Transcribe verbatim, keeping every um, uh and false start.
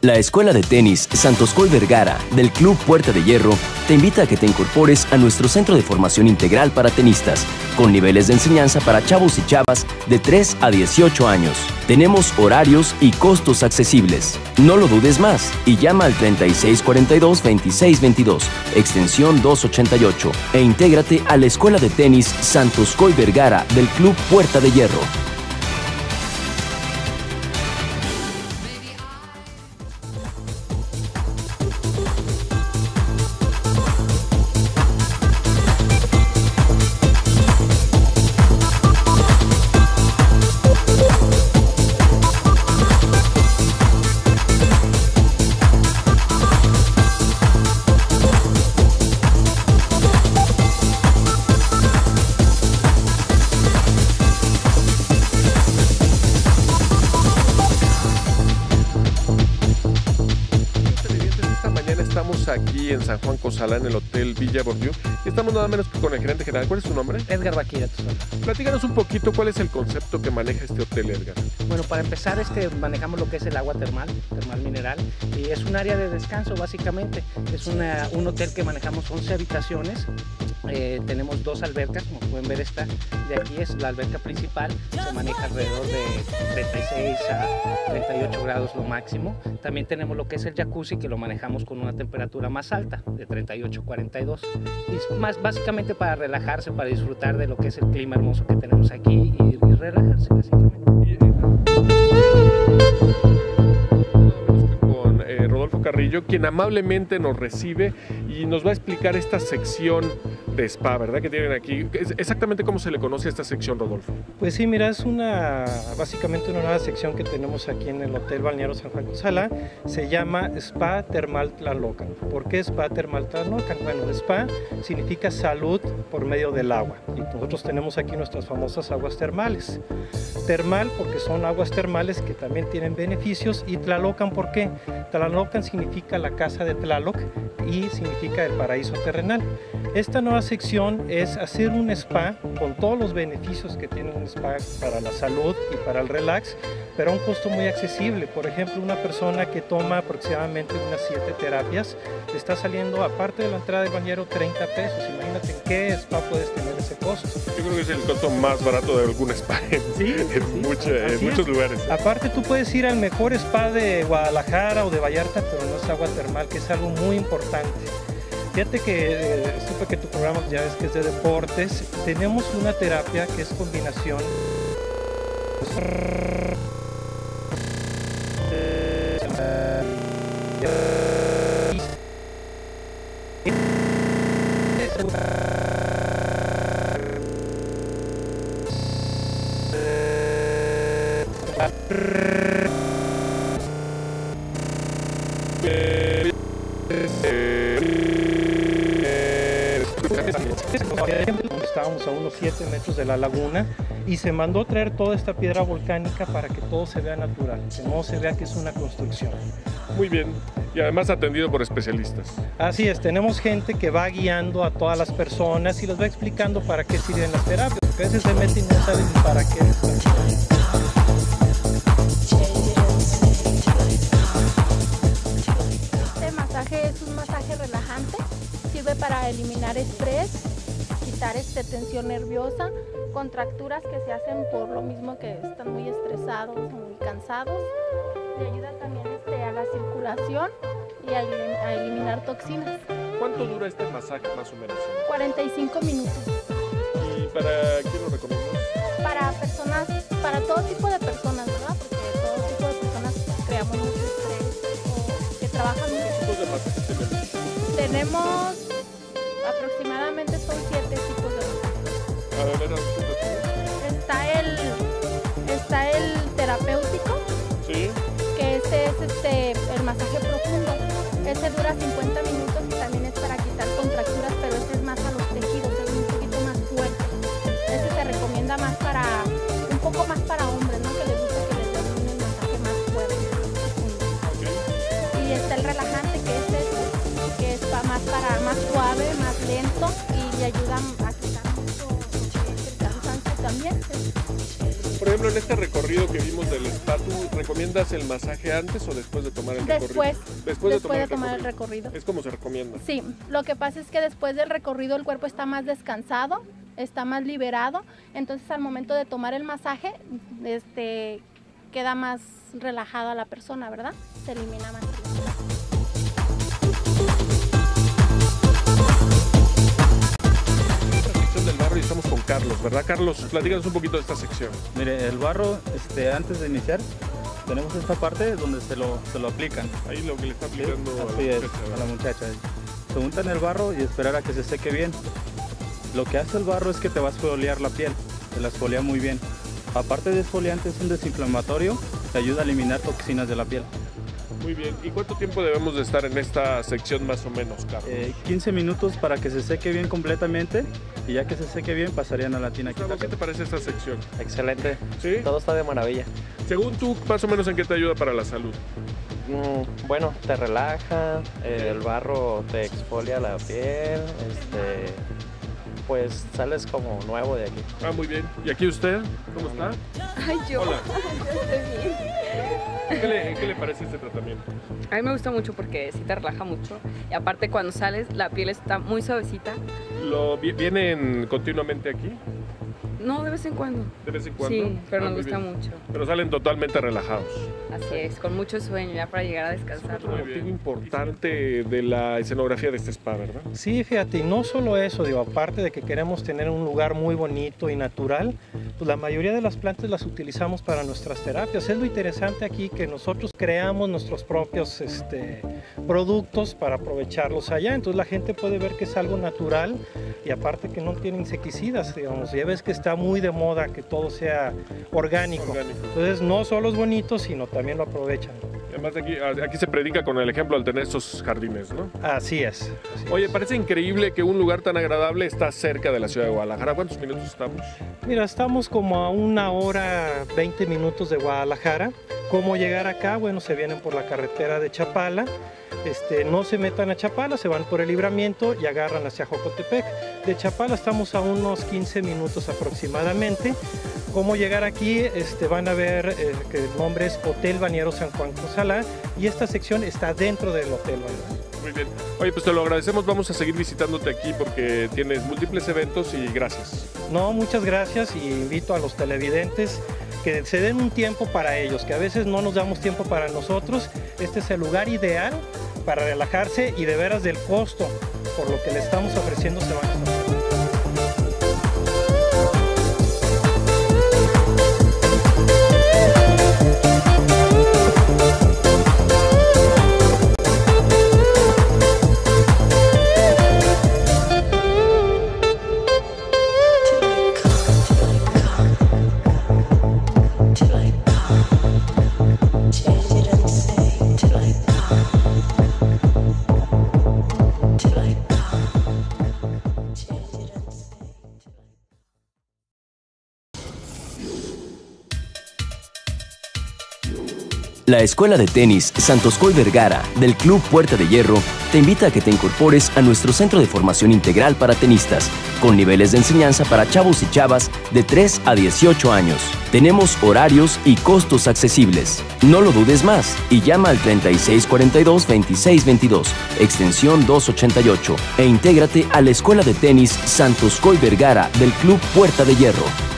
La Escuela de Tenis Santos Coy Vergara del Club Puerta de Hierro te invita a que te incorpores a nuestro centro de formación integral para tenistas, con niveles de enseñanza para chavos y chavas de tres a dieciocho años. Tenemos horarios y costos accesibles. No lo dudes más y llama al treinta y seis cuarenta y dos, veintiséis veintidós, extensión doscientos ochenta y ocho e intégrate a la Escuela de Tenis Santos Coy Vergara del Club Puerta de Hierro. Aquí en San Juan Cozalá, en el Hotel Villa Bordiú, y estamos nada menos que con el gerente general. ¿Cuál es su nombre? Edgar Vaquira. Platícanos un poquito cuál es el concepto que maneja este hotel, Edgar. Bueno, para empezar, este, manejamos lo que es el agua termal, termal mineral, y es un área de descanso básicamente. Es una, un hotel que manejamos once habitaciones. Eh, tenemos dos albercas, como pueden ver, esta de aquí es la alberca principal, se maneja alrededor de treinta y seis a treinta y ocho grados lo máximo. También tenemos lo que es el jacuzzi, que lo manejamos con una temperatura más alta, de treinta y ocho a cuarenta y dos, y es más básicamente para relajarse, para disfrutar de lo que es el clima hermoso que tenemos aquí y, y relajarse básicamente. Con eh, Rodolfo Carrillo, quien amablemente nos recibe y nos va a explicar esta sección de spa, ¿verdad? Que tienen aquí. Exactamente cómo se le conoce a esta sección, Rodolfo. Pues sí, mira, es una básicamente una nueva sección que tenemos aquí en el Hotel Balneario San Juan Cozalá. Se llama Spa Termal Tlalocan. ¿Por qué Spa Termal Tlalocan? Bueno, spa significa salud por medio del agua. Y nosotros tenemos aquí nuestras famosas aguas termales. Termal porque son aguas termales que también tienen beneficios. Y Tlalocan, ¿por qué? Tlalocan significa la casa de Tlaloc y significa el paraíso terrenal. Esta nueva sección es hacer un spa con todos los beneficios que tiene un spa para la salud y para el relax, pero a un costo muy accesible. Por ejemplo, una persona que toma aproximadamente unas siete terapias le está saliendo, aparte de la entrada del bañero, treinta pesos. Imagínate en qué spa puedes tener ese costo. Yo creo que es el costo más barato de algún spa en, sí, en, sí, mucha, en muchos lugares. Aparte, tú puedes ir al mejor spa de Guadalajara o de Vallarta, pero no es agua termal, que es algo muy importante. Fíjate que eh, supe que tu programa ya ves que es de deportes. Tenemos una terapia que es combinación estábamos a unos siete metros de la laguna y se mandó a traer toda esta piedra volcánica para que todo se vea natural, que no se vea que es una construcción. Muy bien, y además atendido por especialistas. Así es, tenemos gente que va guiando a todas las personas y les va explicando para qué sirven las terapias, porque a veces se meten y no saben ni para qué están. Este masaje es un masaje relajante, sirve para eliminar estrés, quitar este, tensión nerviosa, contracturas que se hacen por lo mismo que están muy estresados, muy cansados. Le ayuda también este, a la circulación y a, a eliminar toxinas. ¿Cuánto dura este masaje más o menos? cuarenta y cinco minutos. ¿Y para quién lo recomiendas? Para personas, para todo tipo de personas, ¿verdad? Porque todo tipo de personas creamos mucho estrés o que trabajan mucho. ¿Qué tipos de masajes tenemos? Tenemos aproximadamente son siete tipos de masajes. A ver, Está el, está el terapéutico, ¿sí? Que ese es este, el masaje profundo. Ese dura cincuenta minutos y también es para quitar contracturas, pero ese es más a los tejidos, es un poquito más fuerte. Ese se recomienda más para, un poco más para hombres, ¿no? Que les gusta que les den un masaje más fuerte, más profundo. Okay. Y está el relajante, que es este, que es pa, más para más suave, más lento y le ayuda a quitar mucho el cansancio también. Por ejemplo, en este recorrido que vimos del spa, ¿tú recomiendas el masaje antes o después de tomar el Después, recorrido? después de tomar, de tomar el, recorrido. el recorrido. Es como se recomienda. Sí, lo que pasa es que después del recorrido el cuerpo está más descansado, está más liberado, entonces al momento de tomar el masaje, este, queda más relajada la persona, ¿verdad? Se elimina más. Del barro y estamos con Carlos, ¿verdad? Carlos, platícanos un poquito de esta sección. Mire, el barro, este, antes de iniciar, tenemos esta parte donde se lo, se lo aplican. Ahí lo que le está aplicando ¿Sí? a, la Así es, muchacha, a la muchacha. Se untan el barro y esperar a que se seque bien. Lo que hace el barro es que te va a exfoliar la piel, te la exfolia muy bien. Aparte de exfoliante, es un desinflamatorio, te ayuda a eliminar toxinas de la piel. Muy bien. ¿Y cuánto tiempo debemos de estar en esta sección más o menos, Carlos? Eh, quince minutos para que se seque bien completamente y ya que se seque bien pasarían a la tina. Gustavo, ¿qué te parece esta sección? Excelente. ¿Sí? Todo está de maravilla. Según tú, más o menos, ¿en qué te ayuda para la salud? Mm, bueno, te relaja, eh, el barro te exfolia la piel, este, pues sales como nuevo de aquí. Ah, muy bien. ¿Y aquí usted? ¿Cómo está? Ay, yo. Hola. Yo estoy bien. ¿Qué le, qué le parece este tratamiento? A mí me gusta mucho porque sí te relaja mucho. Y aparte cuando sales la piel está muy suavecita. ¿Lo, ¿Vienen continuamente aquí? No, de vez en cuando. ¿De vez en cuando? Sí, pero Ah, nos muy gusta bien. mucho. Pero salen totalmente relajados. Así es, con mucho sueño ya para llegar a descansar. Es un motivo importante de la escenografía de este spa, ¿verdad? Sí, fíjate, y no solo eso, digo, aparte de que queremos tener un lugar muy bonito y natural, pues la mayoría de las plantas las utilizamos para nuestras terapias. Es lo interesante aquí que nosotros creamos nuestros propios este, productos para aprovecharlos allá, entonces la gente puede ver que es algo natural y aparte que no tiene insecticidas, digamos, ya ves que está muy de moda que todo sea orgánico, Orgánico. entonces no solo es bonito, sino también lo aprovechan. Además, aquí, aquí se predica con el ejemplo al tener estos jardines, ¿no? Así es. Así Oye, es. parece increíble que un lugar tan agradable está cerca de la ciudad de Guadalajara. ¿Cuántos minutos estamos? Mira, estamos como a una hora, veinte minutos de Guadalajara. ¿Cómo llegar acá? Bueno, se vienen por la carretera de Chapala. Este, no se metan a Chapala, se van por el Libramiento y agarran hacia Jocotepec. De Chapala estamos a unos quince minutos aproximadamente. ¿Cómo llegar aquí? Este, van a ver eh, que el nombre es Hotel Balneario San Juan Cozalá y esta sección está dentro del Hotel Balneario. Muy bien. Oye, pues te lo agradecemos. Vamos a seguir visitándote aquí porque tienes múltiples eventos y gracias. No, muchas gracias y invito a los televidentes que se den un tiempo para ellos, que a veces no nos damos tiempo para nosotros. Este es el lugar ideal para relajarse y de veras del costo por lo que le estamos ofreciendo se van a estar. La Escuela de Tenis Santos Coy Vergara del Club Puerta de Hierro te invita a que te incorpores a nuestro centro de formación integral para tenistas, con niveles de enseñanza para chavos y chavas de tres a dieciocho años. Tenemos horarios y costos accesibles. No lo dudes más y llama al treinta y seis cuarenta y dos, veintiséis veintidós, extensión doscientos ochenta y ocho e intégrate a la Escuela de Tenis Santos Coy Vergara del Club Puerta de Hierro.